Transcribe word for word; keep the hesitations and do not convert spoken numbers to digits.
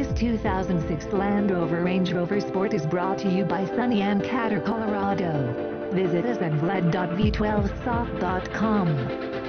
This two thousand six Land Rover Range Rover Sport is brought to you by Sunny and Catter, Colorado. Visit us at vlad dot v twelve soft dot com.